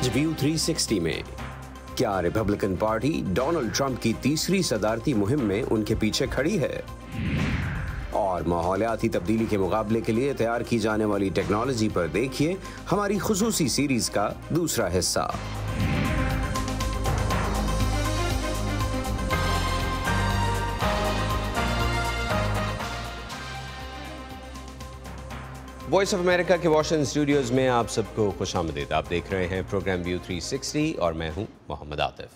आज व्यू 360 में क्या रिपब्लिकन पार्टी डोनाल्ड ट्रंप की तीसरी सदारती मुहिम में उनके पीछे खड़ी है? और माहौलियाती तब्दीली के मुकाबले के लिए तैयार की जाने वाली टेक्नोलॉजी पर देखिए हमारी खुसूसी सीरीज का दूसरा हिस्सा। वॉइस ऑफ अमेरिका के वॉशिंगटन स्टूडियोज में आप सबको खुशामदीद। आप देख रहे हैं प्रोग्राम व्यू 360 और मैं हूं मोहम्मद आतिफ।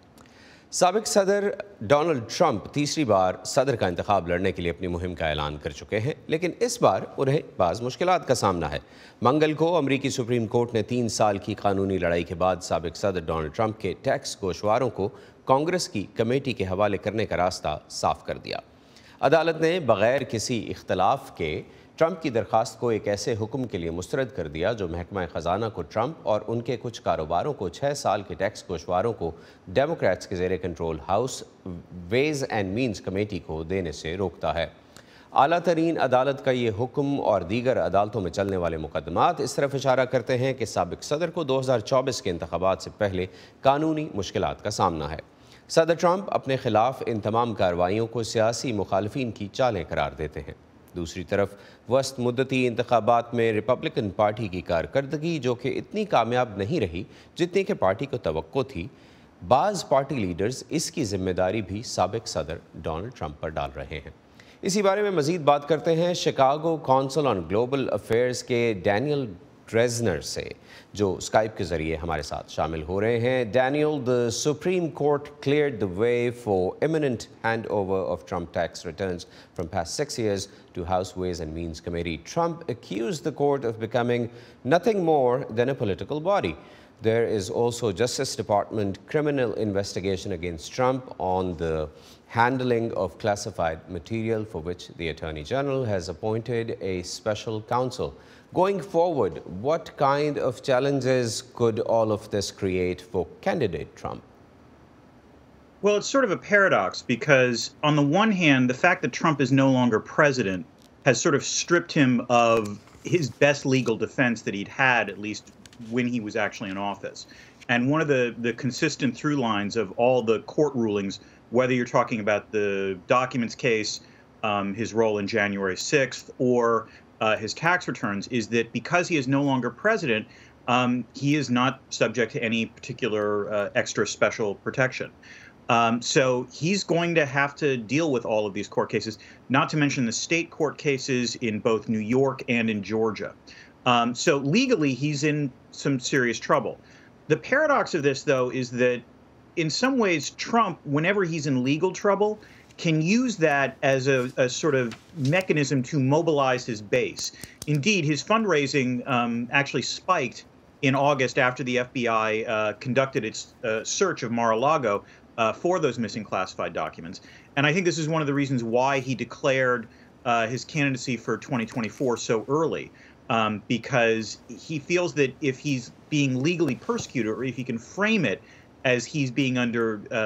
साबिक सदर डोनाल्ड ट्रंप तीसरी बार सदर का इंतखाब लड़ने के लिए अपनी मुहिम का ऐलान कर चुके हैं, लेकिन इस बार उन्हें बाज़ मुश्किलात का सामना है। मंगल को अमरीकी सुप्रीम कोर्ट ने 3 साल की कानूनी लड़ाई के बाद साबिक सदर डोनाल्ड ट्रंप के टैक्स गोशवारों को कांग्रेस की कमेटी के हवाले करने का रास्ता साफ कर दिया। अदालत ने बग़ैर किसी इख्तलाफ के ट्रंप की दरख्वास्त को एक ऐसे हुक्म के लिए मुस्तरद कर दिया जो महकमा ख़जाना को ट्रंप और उनके कुछ कारोबारों को 6 साल के टैक्स गोशवारों को डेमोक्रेट्स के ज़ेरे control House Ways and Means Committee को देने से रोकता है। आला तरीन अदालत का ये हुक्म और दीगर अदालतों में चलने वाले मुकदमात इस तरफ इशारा करते हैं कि साबिक सदर को 2024 के इंतखाबात से पहले कानूनी मुश्किलात का सामना है। सदर ट्रंप अपने खिलाफ इन तमाम कार्रवाइयों को सियासी मुखालफिन की चालें करार देते हैं। दूसरी तरफ वस्त मुद्दती इंतखाबात में रिपब्लिकन पार्टी की कारकर्दगी जो कि इतनी कामयाब नहीं रही जितनी कि पार्टी को तवक्को थी, बाज़ पार्टी लीडर्स इसकी जिम्मेदारी भी साबिक सदर डोनाल्ड ट्रंप पर डाल रहे हैं। इसी बारे में मज़ीद बात करते हैं Chicago Council on Global Affairs के डैनियल ड्रेजनर से, जो स्काइप के ज़रिए हमारे साथ शामिल हो रहे हैं। Daniel, the Supreme Court cleared the way for imminent hand over of Trump tax returns from past 6 years to House Ways and Means Committee. Trump accused the court of becoming nothing more than a political body. There is also Justice Department criminal investigation against Trump on the handling of classified material for which the Attorney General has appointed a special counsel. Going forward, what kind of challenges could all of this create for candidate Trump? Well, it's sort of a paradox because on the one hand, the fact that Trump is no longer president has sort of stripped him of his best legal defense that he'd had, at least when he was actually in office. And one of the consistent through lines of all the court rulings, whether you're talking about the documents case, his role in January 6th, or his tax returns, is that because he is no longer president, he is not subject to any particular extra special protection. So he's going to have to deal with all of these court cases, not to mention the state court cases in both New York and in Georgia. So legally, he's in some serious trouble. The paradox of this, though, is that in some ways, Trump, whenever he's in legal trouble, can use that as a sort of mechanism to mobilize his base. Indeed, his fundraising actually spiked in August after the FBI conducted its search of Mar-a-Lago for those missing classified documents. And I think this is one of the reasons why he declared his candidacy for 2024 so early, because he feels that if he's being legally persecuted, or if he can frame it as he's being under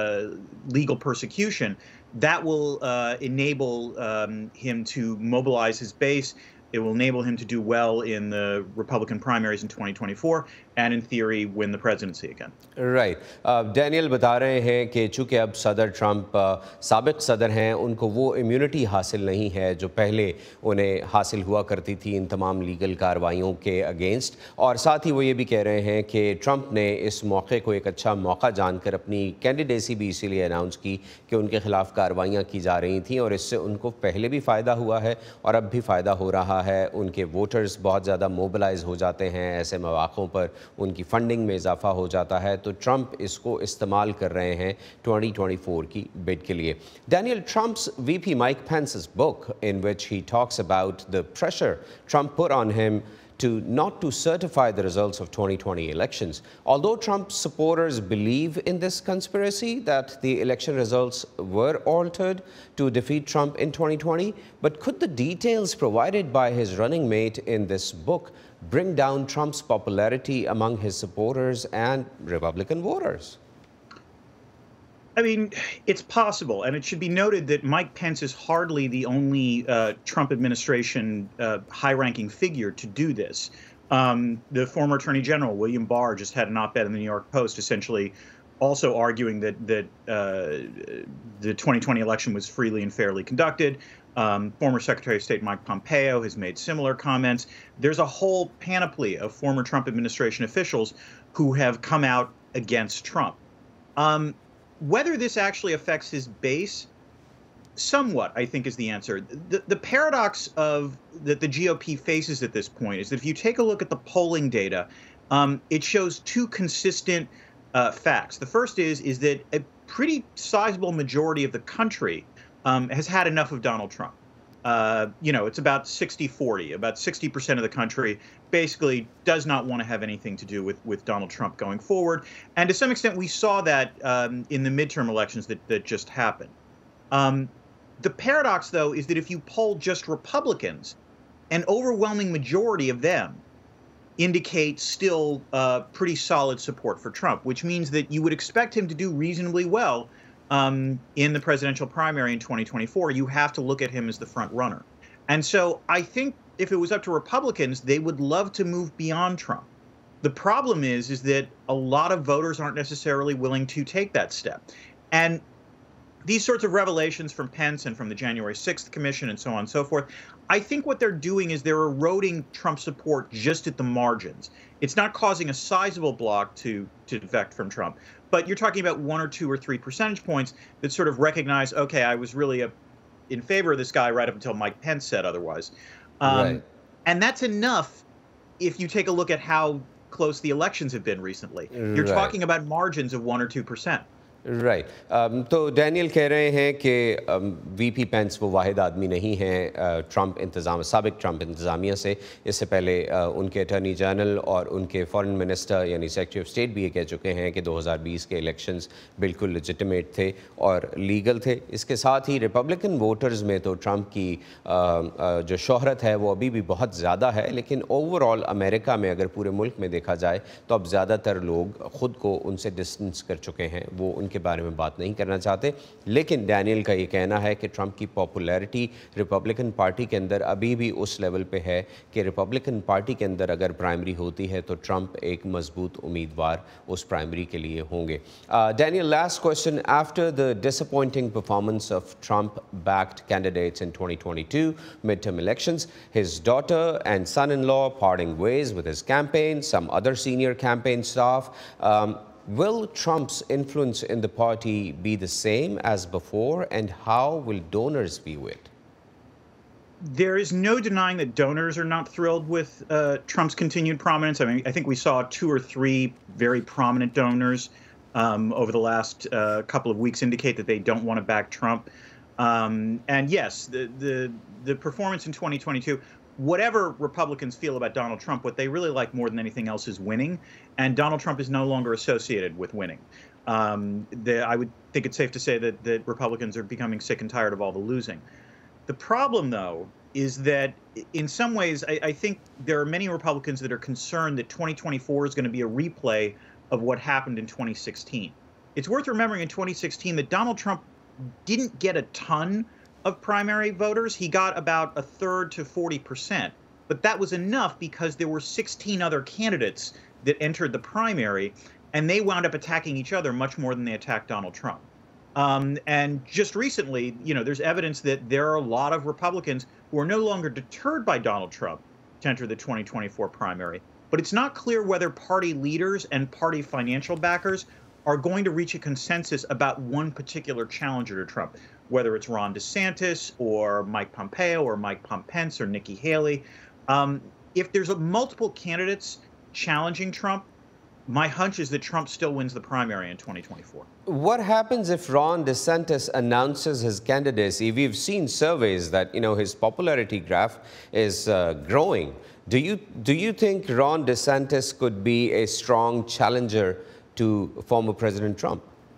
legal persecution, that will enable him to mobilize his base. It will enable him to do well in the Republican primaries in 2024 and in theory win the presidency again. Right. Daniel बता रहे हैं कि चूँकि अब सदर Trump साबिक सदर हैं, उनको वो इम्यूनिटी हासिल नहीं है जो पहले उन्हें हासिल हुआ करती थी इन तमाम लीगल कार्रवाइयों के अगेंस्ट। और साथ ही वो ये भी कह रहे हैं कि ट्रंप ने इस मौके को एक अच्छा मौका जानकर अपनी कैंडिडेसी भी इसीलिए अनाउंस की कि उनके खिलाफ कार्रवाइयाँ की जा रही थीं और इससे उनको पहले भी फ़ायदा हुआ है और अब भी फ़ायदा हो रहा है। उनके वोटर्स बहुत ज़्यादा मोबिलाइज हो जाते हैं, ऐसे मौक़ों पर उनकी फंडिंग में इजाफा हो जाता है, तो ट्रंप इसको इस्तेमाल कर रहे हैं 2024 की बिड के लिए। Daniel, Trump's VP Mike Pence's book, in which he talks about the pressure Trump put on him not to certify the results of 2020 elections. Although Trump's supporters believe in this conspiracy that the election results were altered to defeat Trump in 2020, but could the details provided by his running mate in this book bring down Trump's popularity among his supporters and Republican voters? I mean, it's possible, and it should be noted that Mike Pence is hardly the only Trump administration high-ranking figure to do this. The former Attorney General, William Barr, just had an op-ed in the New York Post essentially also arguing that the 2020 election was freely and fairly conducted. Former Secretary of State Mike Pompeo has made similar comments. There's a whole panoply of former Trump administration officials who have come out against Trump. Whether this actually affects his base, somewhat, I think, is the answer. The paradox of that the GOP faces at this point is that if you take a look at the polling data, it shows two consistent facts. The first is that a pretty sizable majority of the country has had enough of Donald Trump. It's about 60-40. About 60% of the country basically does not want to have anything to do with Donald Trump going forward. And to some extent, we saw that in the midterm elections that just happened. The paradox, though, is that if you poll just Republicans, an overwhelming majority of them indicate still pretty solid support for Trump, which means that you would expect him to do reasonably well in the presidential primary in 2024. You have to look at him as the front runner. And so I think if it was up to Republicans, they would love to move beyond Trump. The problem is that a lot of voters aren't necessarily willing to take that step. And these sorts of revelations from Pence and from the January 6th Commission and so on and so forth, I think what they're doing is they're eroding Trump support just at the margins. It's not causing a sizable block to defect from Trump, but you're talking about 1 or 2 or 3 percentage points that sort of recognize, okay, I was really in favor of this guy right up until Mike Pence said otherwise. Right. And that's enough if you take a look at how close the elections have been recently. You're talking about margins of 1 or 2%. Right तो Daniel कह रहे हैं कि VP pens वो वाहिद आदमी नहीं हैं Trump इंतज़ाम साबिक ट्रंप इंतज़ामिया से। इससे पहले उनके अटॉर्नी जनरल और उनके फॉरेन मिनिस्टर यानी सेक्रेटरी ऑफ स्टेट भी ये कह चुके हैं कि 2020 के इलेक्शंस बिल्कुल लेजिटिमेट थे और लीगल थे। इसके साथ ही रिपब्लिकन वोटर्स में तो ट्रंप की जो शोहरत है वो अभी भी बहुत ज़्यादा है, लेकिन ओवरऑल अमेरिका में अगर पूरे मुल्क में देखा जाए तो अब ज़्यादातर लोग ख़ुद को उनसे डिस्टेंस कर चुके हैं, वो उनके बारे में बात नहीं करना चाहते। लेकिन डैनियल का ये कहना है कि ट्रंप की पॉपुलैरिटी रिपब्लिकन पार्टी के अंदर अभी भी उस लेवल पे है कि रिपब्लिकन पार्टी के अंदर अगर प्राइमरी होती है तो ट्रंप एक मजबूत उम्मीदवार उस प्राइमरी के लिए होंगे। Daniel, last question, after the disappointing performance of Trump backed candidates in 2022 midterm elections, his daughter and son-in-law parting ways with his campaign, some other senior campaign staff, will Trump's influence in the party be the same as before, and how will donors view it? There is no denying that donors are not thrilled with Trump's continued prominence. I mean, I think we saw 2 or 3 very prominent donors over the last couple of weeks indicate that they don't want to back Trump. And yes, the performance in 2022, whatever Republicans feel about Donald Trump, what they really like more than anything else is winning, and Donald Trump is no longer associated with winning. I would think it's safe to say that Republicans are becoming sick and tired of all the losing. The problem, though, is that in some ways, I think there are many Republicans that are concerned that 2024 is going to be a replay of what happened in 2016. It's worth remembering in 2016 that Donald Trump didn't get a ton of primary voters. He got about 1/3 to 40%, but that was enough because there were 16 other candidates that entered the primary, and they wound up attacking each other much more than they attacked Donald Trump. And just recently, there's evidence that there are a lot of Republicans who are no longer deterred by Donald Trump to enter the 2024 primary. But it's not clear whether party leaders and party financial backers are going to reach a consensus about one particular challenger to Trump, whether it's Ron DeSantis or Mike Pompeo or Mike Pence or Nikki Haley. If there's multiple candidates challenging Trump, my hunch is that Trump still wins the primary in 2024. What happens if Ron DeSantis announces his candidacy? We've seen surveys that, his popularity graph is growing. Do you think Ron DeSantis could be a strong challenger to former President Trump?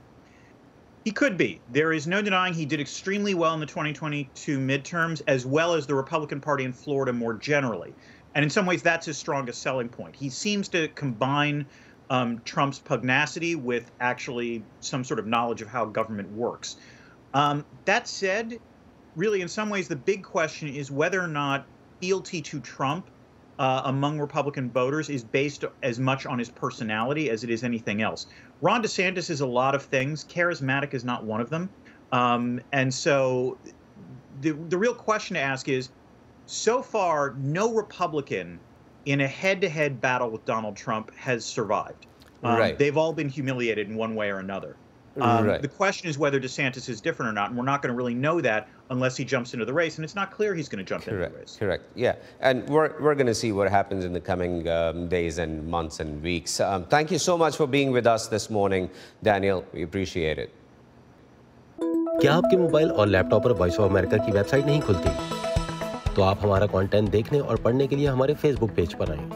He could be. There is no denying he did extremely well in the 2022 midterms, as well as the Republican Party in Florida more generally. And in some ways, that's his strongest selling point. He seems to combine Trump's pugnacity with actually some sort of knowledge of how government works. That said, really, in some ways, the big question is whether or not fealty to Trump among Republican voters is based as much on his personality as it is anything else. Ron DeSantis is a lot of things. Charismatic is not one of them. And so the real question to ask is, so far, no Republican in a head-to-head battle with Donald Trump has survived. Right. They've all been humiliated in one way or another. Right. The question is whether DeSantis is different or not, and we're not going to really know that unless he jumps into the race, and it's not clear he's going to jump into the race. Correct. Yeah, and we're going to see what happens in the coming days and months and weeks. Thank you so much for being with us this morning, Daniel. We appreciate it. क्या आपके mobile और laptop पर Voice of America की website नहीं खुलती? तो आप हमारा कंटेंट देखने और पढ़ने के लिए हमारे फेसबुक पेज पर आएं।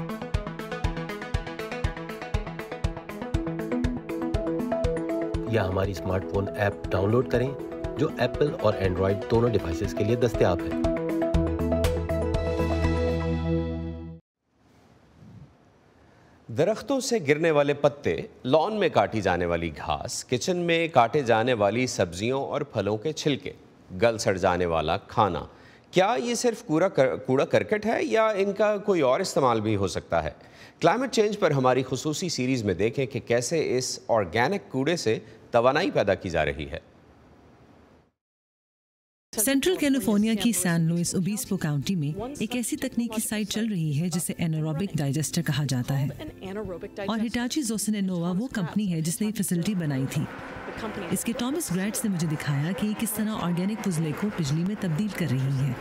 या हमारी स्मार्टफोन ऐप डाउनलोड करें जो एप्पल और एंड्रॉइड दोनों डिवाइसेस के लिए दस्तयाब है। दरख्तों से गिरने वाले पत्ते, लॉन में काटी जाने वाली घास, किचन में काटे जाने वाली सब्जियों और फलों के छिलके, गल सड़ जाने वाला खाना, क्या ये सिर्फ कूड़ा करकट है या इनका कोई और इस्तेमाल भी हो सकता है? क्लाइमेट चेंज पर हमारी खुसूसी सीरीज़ में देखें कि कैसे इस ऑर्गेनिक कूड़े से तवानाई पैदा की जा रही है। सेंट्रल कैलिफोर्निया की सैन लुइस ओबिस्पो काउंटी में एक ऐसी तकनीकी साइट चल रही है जिसे एनारोबिक डाइजेस्टर कहा जाता है, और हिटाची जोसन इनोवा वो कंपनी है जिसने ये फैसिलिटी बनाई थी। इसके टॉमस ग्रेट्स ने मुझे दिखाया कि ये किस तरह ऑर्गेनिक फुजले को बिजली में तब्दील कर रही है।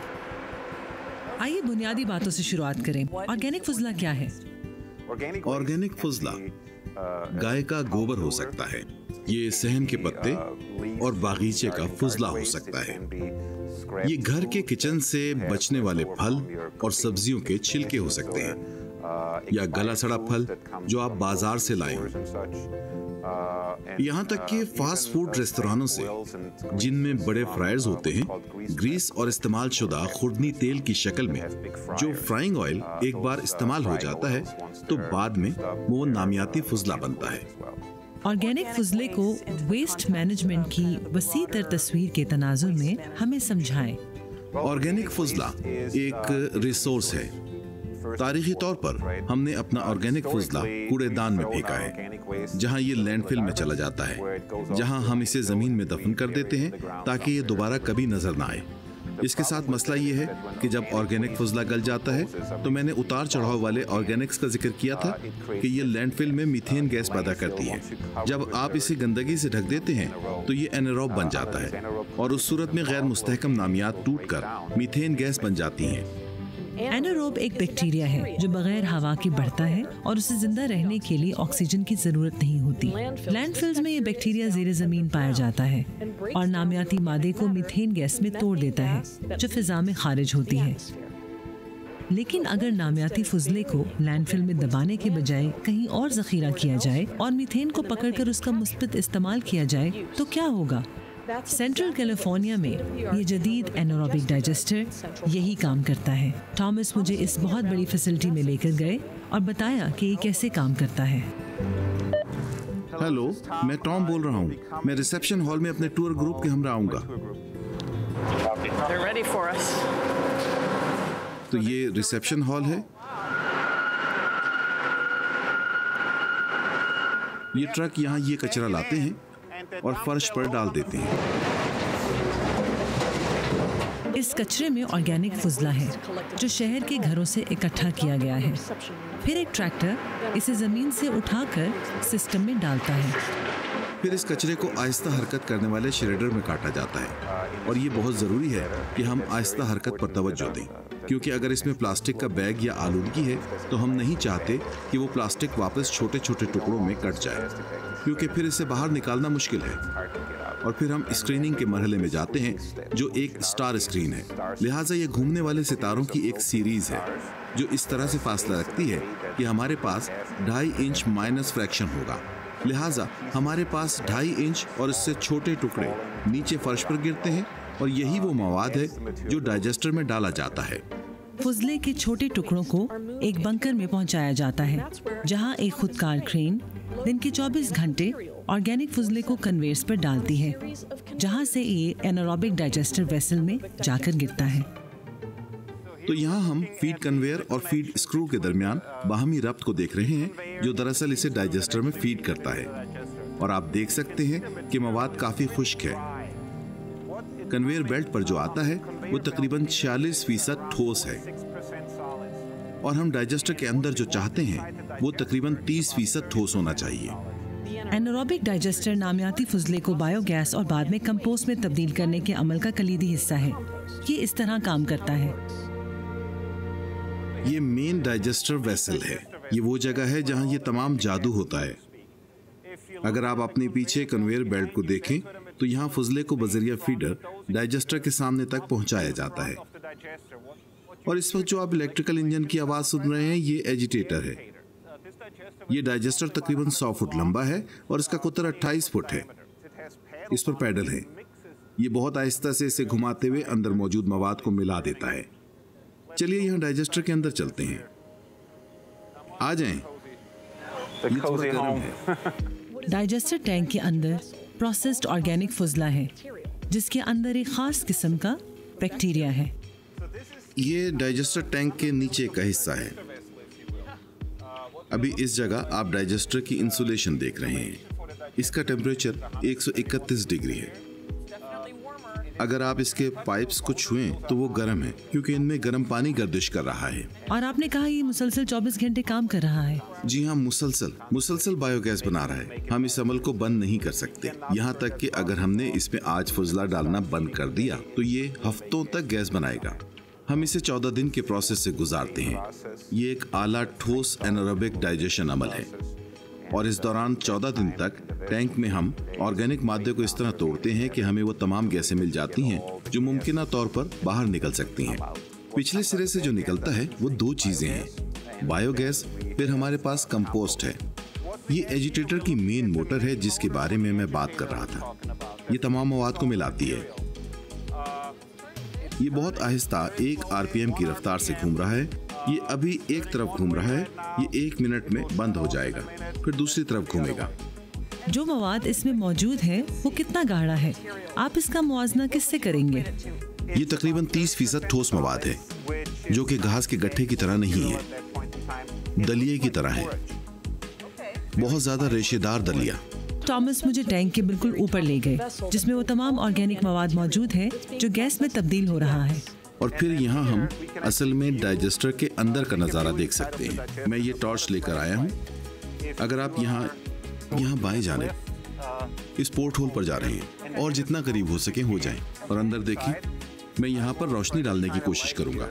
आइए बुनियादी बातों से शुरुआत करें। ऑर्गेनिक फुजला क्या है? ऑर्गेनिक फुजला गाय का गोबर हो सकता है, ये सहन के पत्ते और बागीचे का फुजला हो सकता है, ये घर के किचन से बचने वाले फल और सब्जियों के छिलके हो सकते हैं, या गला सड़ा फल जो आप बाजार से लाए हो। यहाँ तक कि फास्ट फूड रेस्तोरानों से, जिनमें बड़े फ्रायर्स होते हैं, ग्रीस और इस्तेमाल शुदा खुर्दनी तेल की शक्ल में जो फ्राइंग ऑयल एक बार इस्तेमाल हो जाता है तो बाद में वो नामियाती फुजला बनता है। ऑर्गेनिक फुजले को वेस्ट मैनेजमेंट की वसी तर तस्वीर के तनाजुर में हमें समझाएं। ऑर्गेनिक फुजला एक रिसोर्स है। तारीखी तौर पर हमने अपना ऑर्गेनिक फुजला कूड़ेदान में फेंका है, जहां ये लैंडफिल में चला जाता है, जहां हम इसे जमीन में दफन कर देते हैं ताकि ये दोबारा कभी नजर ना आए। इसके साथ मसला ये है कि जब ऑर्गेनिक फुजला गल जाता है तो मैंने उतार चढ़ाव वाले ऑर्गेनिक्स का जिक्र किया था कि ये लैंडफिल में मीथेन गैस पैदा करती है। जब आप इसे गंदगी से ढक देते हैं तो ये एनारोब बन जाता है और उस सूरत में गैर मुस्तहकम नामियात टूटकर मीथेन गैस बन जाती हैं। एनारोब एक बैक्टीरिया है जो बगैर हवा के बढ़ता है और उसे जिंदा रहने के लिए ऑक्सीजन की जरूरत नहीं होती। लैंडफिल्स में ये बैक्टीरिया ज़ेरे जमीन पाया जाता है और नामियाती मादे को मीथेन गैस में तोड़ देता है जो फिजा में खारिज होती है। लेकिन अगर नामियाती फुजले को लैंडफिल में दबाने के बजाय कहीं और जखीरा किया जाए और मीथेन को पकड़कर उसका मुस्बत इस्तेमाल किया जाए तो क्या होगा? सेंट्रल कैलिफोर्निया में ये जदीद एनारोबिक डाइजेस्टर यही काम करता है। थॉमस मुझे इस बहुत बड़ी फैसिलिटी में लेकर गए और बताया कि ये कैसे काम करता है। हेलो, मैं टॉम बोल रहा हूँ। मैं रिसेप्शन हॉल में अपने टूर ग्रुप के हमरा आऊंगा। तो ये रिसेप्शन हॉल है। ये ट्रक यहाँ ये कचरा लाते हैं और फर्श पर डाल देते हैं। इस कचरे में ऑर्गेनिक फुजला है जो शहर के घरों से इकट्ठा किया गया है। फिर एक ट्रैक्टर इसे जमीन से उठाकर सिस्टम में डालता है। फिर इस कचरे को आहिस्ता हरकत करने वाले श्रेडर में काटा जाता है, और ये बहुत ज़रूरी है कि हम आहिस्ता हरकत पर तवज्जो दें, क्योंकि अगर इसमें प्लास्टिक का बैग या आलूदगी है तो हम नहीं चाहते कि वो प्लास्टिक वापस छोटे छोटे टुकड़ों में कट जाए, क्योंकि फिर इसे बाहर निकालना मुश्किल है। और फिर हम स्क्रीनिंग के मरहले में जाते हैं जो एक स्टार स्क्रीन है। लिहाजा ये घूमने वाले सितारों की एक सीरीज है जो इस तरह से फासला रखती है कि हमारे पास 2.5 इंच माइनस फ्रैक्शन होगा। लिहाजा हमारे पास 2.5 इंच और इससे छोटे टुकड़े नीचे फर्श पर गिरते हैं, और यही वो मवाद है जो डाइजेस्टर में डाला जाता है। फुजले के छोटे टुकड़ों को एक बंकर में पहुंचाया जाता है जहां एक खुदकार क्रेन दिन के 24 घंटे ऑर्गेनिक फुजले को कन्वेयर्स पर डालती है, जहां से ये एनारोबिक डाइजेस्टर वेसल में जाकर गिरता है। तो यहाँ हम फीड कन्वेयर और फीड स्क्रू के दरमियान बाहमी रब्त को देख रहे हैं, जो दरअसल इसे डाइजेस्टर में फीड करता है। और आप देख सकते हैं कि मवाद काफी खुश्क है। कन्वेयर बेल्ट पर जो आता है वो तकरीबन 46% ठोस है, और हम डाइजेस्टर के अंदर जो चाहते हैं वो तकरीबन 30% ठोस होना चाहिए। एनारोबिक डाइजेस्टर नामियाती फुजले को बायोगैस और बाद में कंपोस्ट में तब्दील करने के अमल का कलीदी हिस्सा है। ये इस तरह काम करता है। ये मेन डाइजेस्टर वेसल है। ये वो जगह है जहां ये तमाम जादू होता है। अगर आप अपने पीछे कन्वेयर बेल्ट को देखें तो यहाँ फुजले को बजरिया फीडर डाइजेस्टर के सामने तक पहुंचाया जाता है। और इस वक्त जो आप इलेक्ट्रिकल इंजन की आवाज सुन रहे हैं ये एजिटेटर है। ये डाइजेस्टर तकरीबन 100 फुट लंबा है और इसका कुतर 28 फुट है। इस पर पैडल है। ये बहुत आहिस्ता से इसे घुमाते हुए अंदर मौजूद मवाद को मिला देता है। चलिए यहाँ डाइजेस्टर के अंदर चलते हैं। आ जाएं। ये थोड़ा गर्म है। डाइजेस्टर टैंक के अंदर प्रोसेस्ड ऑर्गेनिक फुजला है, जिसके अंदर एक खास किस्म का बैक्टीरिया है। ये डाइजेस्टर टैंक के नीचे का हिस्सा है। अभी इस जगह आप डाइजेस्टर की इंसुलेशन देख रहे हैं। इसका टेम्परेचर 131 डिग्री है। अगर आप इसके पाइप्स को छुएं तो वो गर्म है, क्योंकि इनमें गर्म पानी गर्दिश कर रहा है। और आपने कहा ये मुसलसल 24 घंटे काम कर रहा है। जी हाँ, मुसलसल बायोगैस बना रहा है। हम इस अमल को बंद नहीं कर सकते। यहाँ तक कि अगर हमने इसमें आज फुजला डालना बंद कर दिया तो ये हफ्तों तक गैस बनाएगा। हम इसे 14 दिन के प्रोसेस से गुजारते हैं। ये एक आला ठोस एनारोबिक डाइजेशन अमल है, और इस दौरान 14 दिन तक टैंक में हम ऑर्गेनिक मादे को इस तरह तोड़ते हैं कि हमें वो तमाम गैसें मिल जाती हैं जो मुमकिना तौर पर बाहर निकल सकती हैं। पिछले सिरे से जो निकलता है वो 2 चीजें हैं, बायोगैस, फिर हमारे पास कंपोस्ट है। ये एजिटेटर की मेन मोटर है जिसके बारे में मैं बात कर रहा था। ये तमाम मवाद को मिलाती है। ये बहुत आहिस्ता 1 आरपीएम की रफ्तार से घूम रहा है। ये अभी एक तरफ घूम रहा है। ये 1 मिनट में बंद हो जाएगा, फिर दूसरी तरफ घूमेगा। जो मवाद इसमें मौजूद है वो कितना गाढ़ा है? आप इसका मुआवजा किससे करेंगे? ये तकरीबन 30% ठोस मवाद है, जो कि घास के गट्ठे की तरह नहीं है, दलिये की तरह है। बहुत ज्यादा रेशेदार दलिया। टॉमस मुझे टैंक के बिल्कुल ऊपर ले गए, जिसमें वो तमाम ऑर्गेनिक मवाद मौजूद है जो गैस में तब्दील हो रहा है। और फिर यहाँ हम असल में डाइजेस्टर के अंदर का नजारा देख सकते हैं। मैं ये टॉर्च लेकर आया हूँ। अगर आप यहाँ बाएं जाने इस पोर्ट होल पर जा रहे हैं और जितना करीब हो सके हो जाएं, और अंदर देखें। मैं यहाँ पर रोशनी डालने की कोशिश करूंगा।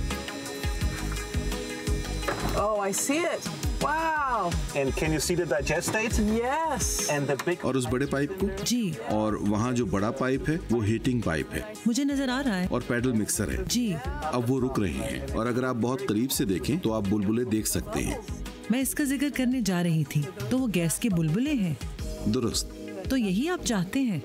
Oh, I see it. Wow. And can you see the digestate? Yes. And the big. और उस बड़े पाइप को जी, और वहाँ जो बड़ा पाइप है वो हीटिंग पाइप है मुझे नजर आ रहा है। और पैडल मिक्सर है जी, अब वो रुक रहे हैं, और अगर आप बहुत करीब से देखें तो आप बुलबुले देख सकते हैं। मैं इसका जिक्र करने जा रही थी। तो वो गैस के बुलबुले हैं। दुरुस्त। तो यही आप चाहते हैं।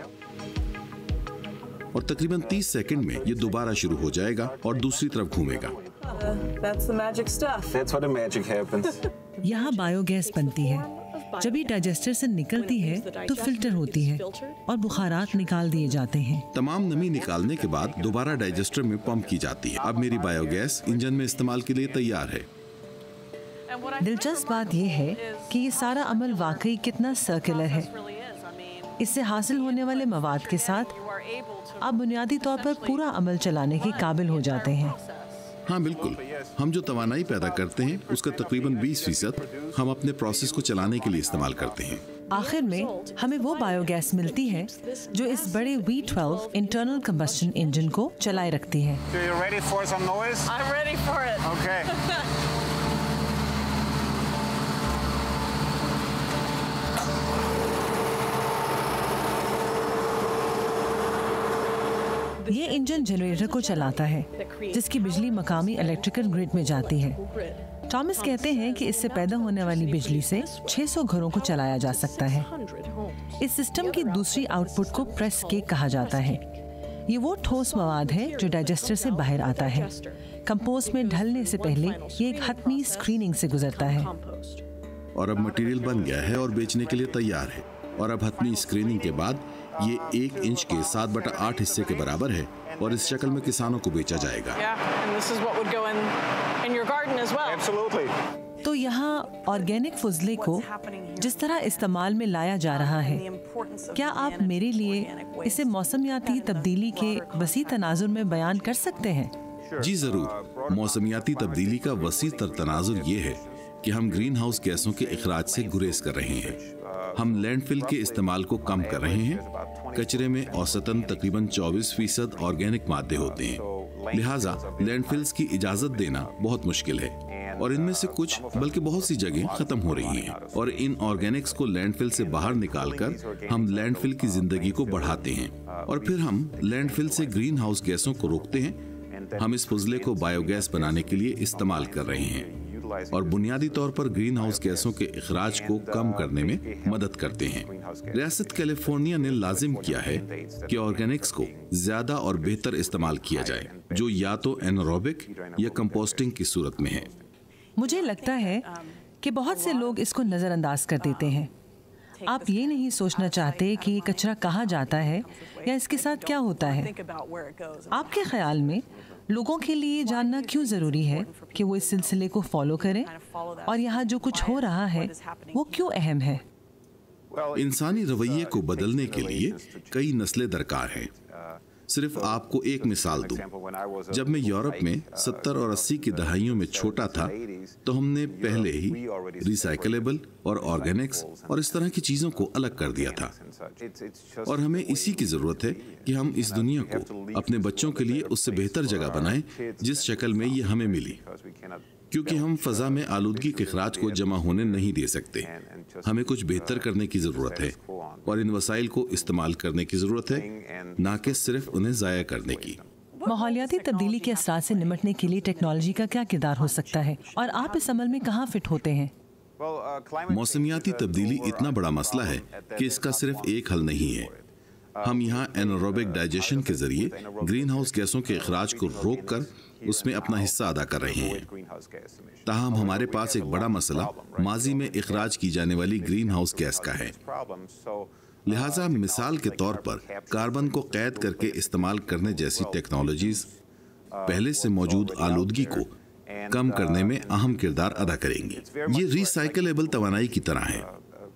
और तकरीबन 30 सेकंड में ये दोबारा शुरू हो जाएगा और दूसरी तरफ घूमेगा। That's the magic stuff. That's where the magic happens. यहाँ बायोगैस बनती है। जब ये डाइजेस्टर से निकलती है तो फिल्टर होती है और बुखारात निकाल दिए जाते हैं। तमाम नमी निकालने के बाद दोबारा डाइजेस्टर में पंप की जाती है। अब मेरी बायोगैस इंजन में इस्तेमाल के लिए तैयार है। दिलचस्प बात यह है कि ये सारा अमल वाकई कितना सर्कुलर है। इससे हासिल होने वाले मवाद के साथ आप बुनियादी तौर पर पूरा अमल चलाने के काबिल हो जाते हैं। हाँ बिल्कुल, हम जो तवानाई पैदा करते हैं उसका तकरीबन 20% हम अपने प्रोसेस को चलाने के लिए इस्तेमाल करते हैं। आखिर में हमें वो बायोगैस मिलती है जो इस बड़े V12 इंटरनल कंबस्शन इंजन को चलाए रखती है। So you ready for some noise? I'm ready for it. Okay. ये इंजन जनरेटर को चलाता है, जिसकी बिजली मकामी इलेक्ट्रिकल ग्रिड में जाती है। टॉमस कहते हैं कि इससे पैदा होने वाली बिजली से 600 घरों को चलाया जा सकता है। इस सिस्टम की दूसरी आउटपुट को प्रेस केक कहा जाता है। ये वो ठोस मवाद है जो डाइजेस्टर से बाहर आता है। कंपोस्ट में ढलने से पहले ये एक हतमी स्क्रीनिंग से गुजरता है। और अब मटेरियल बन गया है और बेचने के लिए तैयार है। और अब हतमी स्क्रीनिंग के बाद ये 1 इंच के 7/8 हिस्से के बराबर है और इस शक्ल में किसानों को बेचा जाएगा। Absolutely. तो यहाँ ऑर्गेनिक फुजले को जिस तरह इस्तेमाल में लाया जा रहा है, क्या आप मेरे लिए इसे मौसमियाती तब्दीली के वसी तनाजुर में बयान कर सकते हैं? जी जरूर। मौसमियाती तब्दीली का वसी तर तनाजुर ये है कि हम ग्रीन हाउस गैसों के इखराज से गुरेज कर रहे हैं। हम लैंडफिल के इस्तेमाल को कम कर रहे हैं। कचरे में औसतन तकरीबन 24% ऑर्गेनिक मादे होते हैं, लिहाजा लैंडफिल्स की इजाजत देना बहुत मुश्किल है और इनमें से कुछ बल्कि बहुत सी जगह खत्म हो रही हैं और इन ऑर्गेनिक्स को लैंडफिल से बाहर निकालकर हम लैंडफिल की जिंदगी को बढ़ाते हैं और फिर हम लैंडफिल से ग्रीन हाउस गैसों को रोकते हैं। हम इस फुजले को बायोगैस बनाने के लिए इस्तेमाल कर रहे हैं और बुनियादी तौर पर ग्रीन हाउस गैसों के इखराज को कम करने में मदद करते हैं। रियासत कैलिफोर्निया ने लाजिम किया है कि ऑर्गेनिक्स को ज्यादा और बेहतर इस्तेमाल किया जाए, जो या तो एनारोबिक या कंपोस्टिंग की सूरत में है। मुझे लगता है कि बहुत से लोग इसको नज़रअंदाज कर देते हैं। आप ये नहीं सोचना चाहते कि ये कचरा कहाँ जाता है या इसके साथ क्या होता है। आपके ख्याल में लोगों के लिए जानना क्यों ज़रूरी है कि वो इस सिलसिले को फॉलो करें और यहाँ जो कुछ हो रहा है वो क्यों अहम है? इंसानी रवैये को बदलने के लिए कई नस्लें दरकार हैं। सिर्फ आपको एक मिसाल दूं, जब मैं यूरोप में 70 और 80 की दहाइयों में छोटा था तो हमने पहले ही रिसाइकलेबल और ऑर्गेनिक्स और इस तरह की चीज़ों को अलग कर दिया था और हमें इसी की ज़रूरत है कि हम इस दुनिया को अपने बच्चों के लिए उससे बेहतर जगह बनाएं जिस शक्ल में ये हमें मिली, क्योंकि हम फ़ज़ा में आलूदगी के अखराज को जमा होने नहीं दे सकते। हमें कुछ बेहतर करने की ज़रूरत है और इन वसाइल को इस्तेमाल करने की ज़रूरत है, ना कि सिर्फ उन्हें ज़ाया करने की। माहौलियाती तब्दीली के असरात से निपटने के लिए टेक्नोलॉजी का क्या किरदार हो सकता है और आप इस अमल में कहाँ फिट होते हैं? मौसमियाती तब्दीली इतना बड़ा मसला है कि इसका सिर्फ एक हल नहीं है। हम यहाँ एनारोबिक डाइजेशन के जरिए ग्रीन हाउस गैसों के अखराज को रोक कर उसमें अपना हिस्सा अदा कर रहे हैं। ताहम हमारे पास एक बड़ा मसला माजी में इखराज की जाने वाली ग्रीन हाउस गैस का है। लिहाजा मिसाल के तौर पर कार्बन को कैद करके इस्तेमाल करने जैसी टेक्नोलॉजीज पहले से मौजूद आलूदगी को कम करने में अहम किरदार अदा करेंगी। ये रिसाइकलेबल तवानाई की तरह है।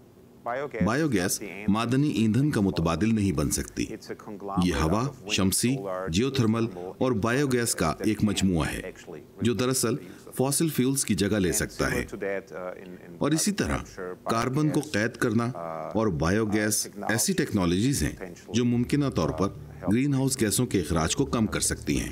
बायोगैस मादनी ईंधन का मुतबादिल नहीं बन सकती। ये हवा, शमसी, जियोथर्मल और बायोगैस का एक मजमुआ है जो दरअसल फॉसिल फ्यूल्स की जगह ले सकता है और इसी तरह कार्बन को कैद करना और बायोगैस ऐसी टेक्नोलॉजीज हैं जो मुमकिना तौर पर ग्रीन हाउस गैसों के अखराज को कम कर सकती हैं।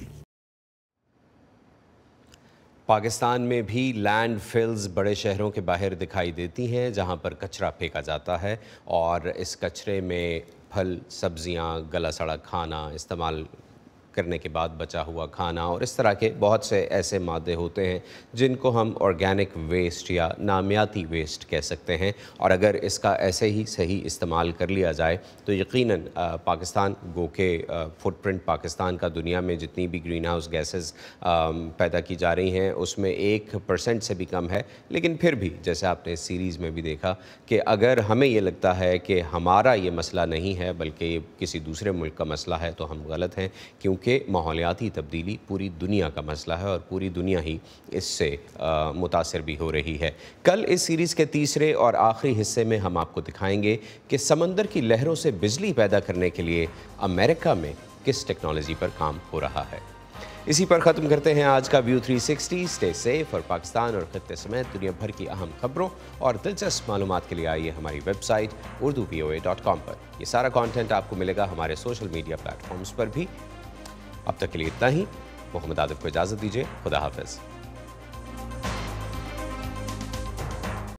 पाकिस्तान में भी लैंडफिल्स बड़े शहरों के बाहर दिखाई देती हैं जहां पर कचरा फेंका जाता है और इस कचरे में फल, सब्जियां, गला सड़ा खाना, इस्तेमाल करने के बाद बचा हुआ खाना और इस तरह के बहुत से ऐसे मादे होते हैं जिनको हम ऑर्गेनिक वेस्ट या नामियाती वेस्ट कह सकते हैं। और अगर इसका ऐसे ही सही इस्तेमाल कर लिया जाए तो यकीनन पाकिस्तान गो के फुटप्रिंट पाकिस्तान का दुनिया में जितनी भी ग्रीन हाउस गैसेस पैदा की जा रही हैं उसमें 1% से भी कम है। लेकिन फिर भी जैसे आपने इस सीरीज़ में भी देखा कि अगर हमें ये लगता है कि हमारा ये मसला नहीं है बल्कि किसी दूसरे मुल्क का मसला है तो हम गलत हैं, क्योंकि माहौलियाती तब्दीली पूरी दुनिया का मसला है और पूरी दुनिया ही इससे मुतासिर भी हो रही है। कल इस सीरीज़ के तीसरे और आखिरी हिस्से में हम आपको दिखाएंगे कि समंदर की लहरों से बिजली पैदा करने के लिए अमेरिका में किस टेक्नोलॉजी पर काम हो रहा है। इसी पर ख़त्म करते हैं आज का व्यू 360। स्टे सेफ और पाकिस्तान और खत्ते समेत दुनिया भर की अहम खबरों और दिलचस्प मालूमात के लिए आइए हमारी वेबसाइट urduvoa.com पर। ये सारा कंटेंट आपको मिलेगा हमारे सोशल मीडिया प्लेटफॉर्म्स पर भी। अब तक के लिए इतना ही। मोहम्मद आतिफ को इजाज़त दीजिए। खुदा हाफ़िज़।